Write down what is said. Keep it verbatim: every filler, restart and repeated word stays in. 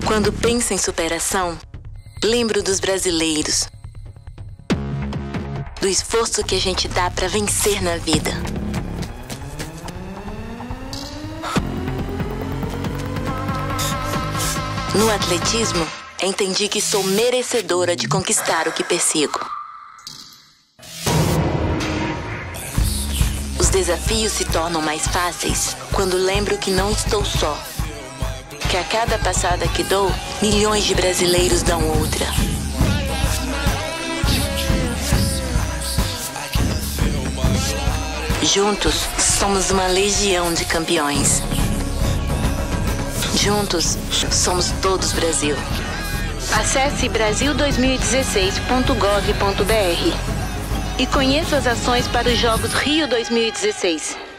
Quando penso em superação, lembro dos brasileiros, do esforço que a gente dá para vencer na vida. No atletismo, entendi que sou merecedora de conquistar o que persigo. Os desafios se tornam mais fáceis quando lembro que não estou só. Que a cada passada que dou, milhões de brasileiros dão outra. Juntos, somos uma legião de campeões. Juntos, somos todos Brasil. Acesse brasil dois mil e dezesseis ponto gov ponto br e conheça as ações para os Jogos Rio dois mil e dezesseis.